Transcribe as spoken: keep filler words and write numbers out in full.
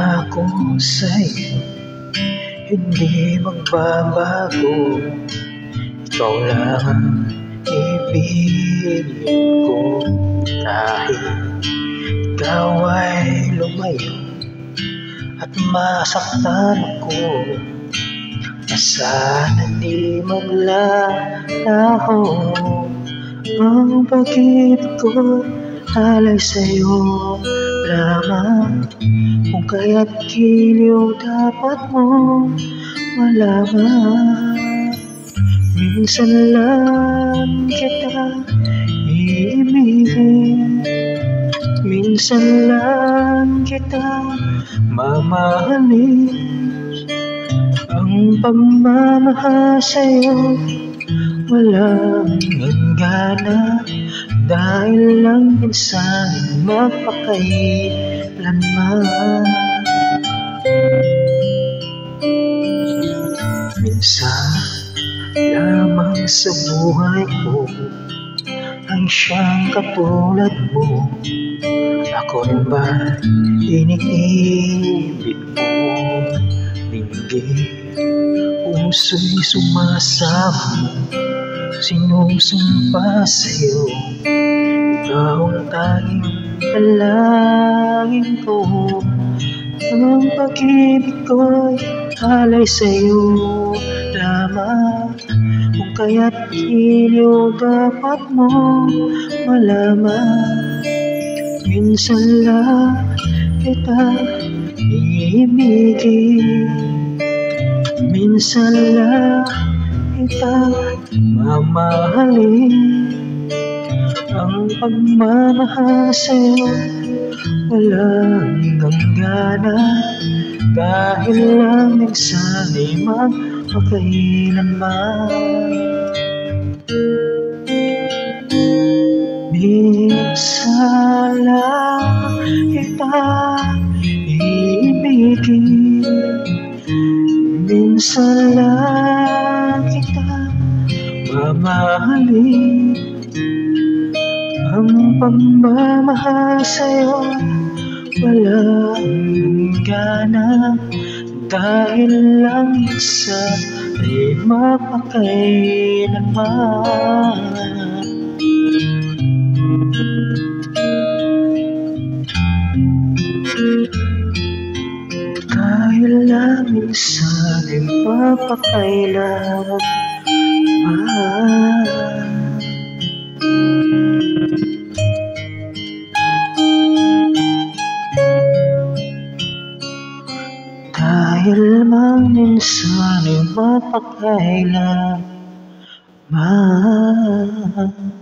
Pangako sa'yo, hindi magbabago. Ikaw lang ang ibigin ko. Kahit ikaw ay lumayo at masaktan ko, na sana di maglalaho ang pag-ibig ko. Alay sa'yo lamang, kung kaya't giliw dapat mo malaman. Minsan lang kita iibigin, minsan lang kita mamahalin. Ang pagmamahal sa'yo walang hangganan, dahil lang minsan magpakailanman. Minsan lamang sa buhay ko ang siyang katulad mo. Ako rin ba iniibig mo? Dinggin, puso'y sumasama, sinusumpa sa'yo. Ikaw ang tanging dalangin ko. Ang pag-ibig ko'y alay sa'yo lamang, kung kaya't giliw dapat mo malaman. Minsan lang kita iibigin, minsan lang kita mamahalin. Ang pagmamahal sa'yo walang hangganan, dahil lang minsan ay magpakailanman. Minsan lang kita iibigin, minsan lang kita mamahalin. Ang pagmamahal sa'yo walang hangganan, dahil lang minsan ay magpakailanman. Dahil lang minsan ay magpakailanman. Dahil mang minsan ay mapakailanman.